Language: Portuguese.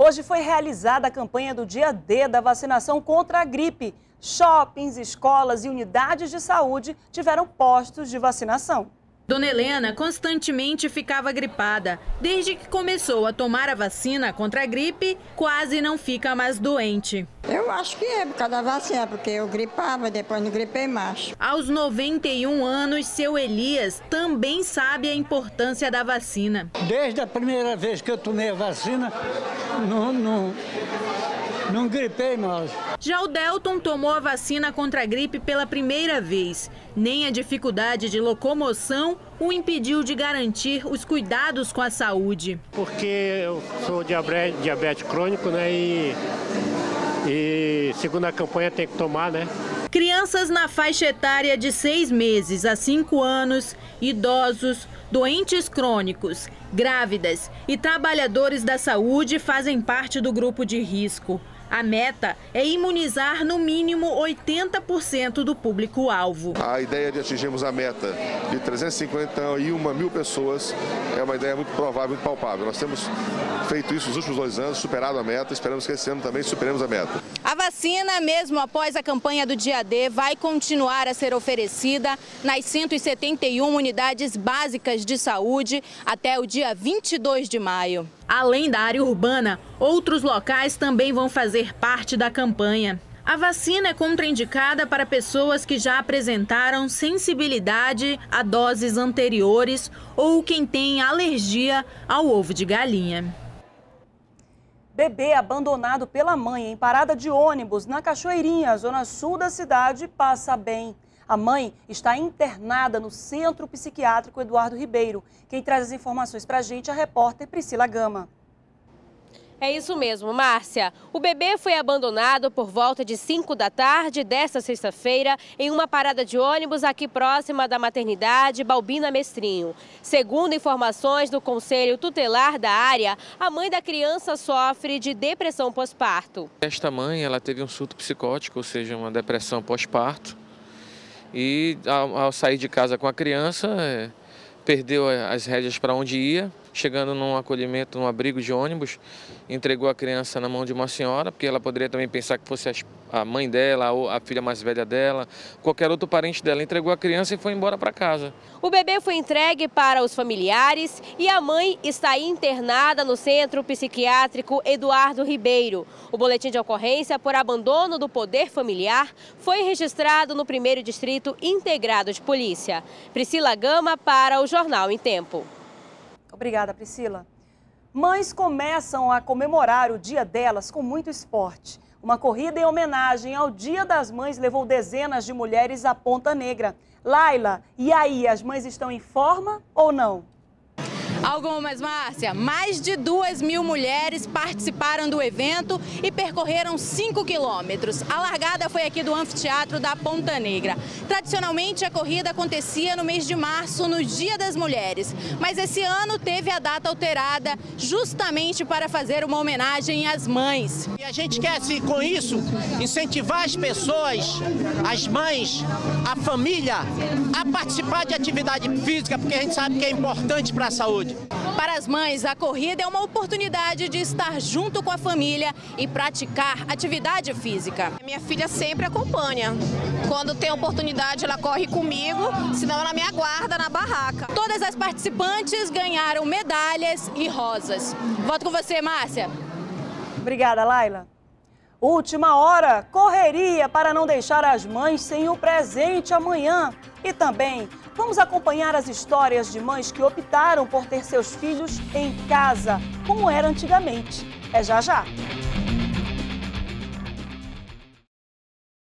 Hoje foi realizada a campanha do dia D da vacinação contra a gripe. Shoppings, escolas e unidades de saúde tiveram postos de vacinação. Dona Helena constantemente ficava gripada. Desde que começou a tomar a vacina contra a gripe, quase não fica mais doente. Eu acho que é por causa da vacina, porque eu gripava, depois não gripei mais. Aos 91 anos, seu Elias também sabe a importância da vacina. Desde a primeira vez que eu tomei a vacina, não gripei mais. Já o Delton tomou a vacina contra a gripe pela primeira vez. Nem a dificuldade de locomoção o impediu de garantir os cuidados com a saúde. Porque eu sou diabético crônico, né? E segundo a campanha tem que tomar, né? Crianças na faixa etária de 6 meses a 5 anos, idosos, doentes crônicos, grávidas e trabalhadores da saúde fazem parte do grupo de risco. A meta é imunizar no mínimo 80% do público-alvo. A ideia de atingirmos a meta de 351 mil pessoas é uma ideia muito provável, muito palpável. Nós temos feito isso nos últimos 2 anos, superado a meta, esperamos que esse ano também superemos a meta. A vacina, mesmo após a campanha do dia D, vai continuar a ser oferecida nas 171 unidades básicas de saúde até o dia 22 de maio. Além da área urbana, outros locais também vão fazer parte da campanha. A vacina é contraindicada para pessoas que já apresentaram sensibilidade a doses anteriores ou quem tem alergia ao ovo de galinha. Bebê abandonado pela mãe em parada de ônibus na Cachoeirinha, zona sul da cidade, passa bem. A mãe está internada no Centro Psiquiátrico Eduardo Ribeiro. Quem traz as informações para a gente é a repórter Priscila Gama. É isso mesmo, Márcia. O bebê foi abandonado por volta de 5 da tarde desta sexta-feira em uma parada de ônibus aqui próxima da maternidade Balbina Mestrinho. Segundo informações do Conselho Tutelar da área, a mãe da criança sofre de depressão pós-parto. Esta mãe, ela teve um surto psicótico, ou seja, uma depressão pós-parto. E ao sair de casa com a criança, perdeu as rédeas para onde ia. Chegando num acolhimento, num abrigo de ônibus, entregou a criança na mão de uma senhora, porque ela poderia também pensar que fosse a mãe dela, ou a filha mais velha dela, qualquer outro parente dela. Entregou a criança e foi embora para casa. O bebê foi entregue para os familiares e a mãe está internada no Centro Psiquiátrico Eduardo Ribeiro. O boletim de ocorrência por abandono do poder familiar foi registrado no 1º Distrito Integrado de Polícia. Priscila Gama para o Jornal em Tempo. Obrigada, Priscila. Mães começam a comemorar o dia delas com muito esporte. Uma corrida em homenagem ao Dia das Mães levou dezenas de mulheres à Ponta Negra. Laila, e aí, as mães estão em forma ou não? Algumas, Márcia. Mais de 2.000 mulheres participaram do evento e percorreram 5 quilômetros. A largada foi aqui do anfiteatro da Ponta Negra. Tradicionalmente, a corrida acontecia no mês de março, no Dia das Mulheres. Mas esse ano teve a data alterada justamente para fazer uma homenagem às mães. E a gente quer, com isso, incentivar as pessoas, as mães, a família, a participar de atividade física, porque a gente sabe que é importante para a saúde. Para as mães, a corrida é uma oportunidade de estar junto com a família e praticar atividade física. Minha filha sempre acompanha. Quando tem oportunidade, ela corre comigo, senão ela me aguarda na barraca. Todas as participantes ganharam medalhas e rosas. Volto com você, Márcia. Obrigada, Laila. Última hora, correria para não deixar as mães sem o presente amanhã. E também vamos acompanhar as histórias de mães que optaram por ter seus filhos em casa, como era antigamente. É já já.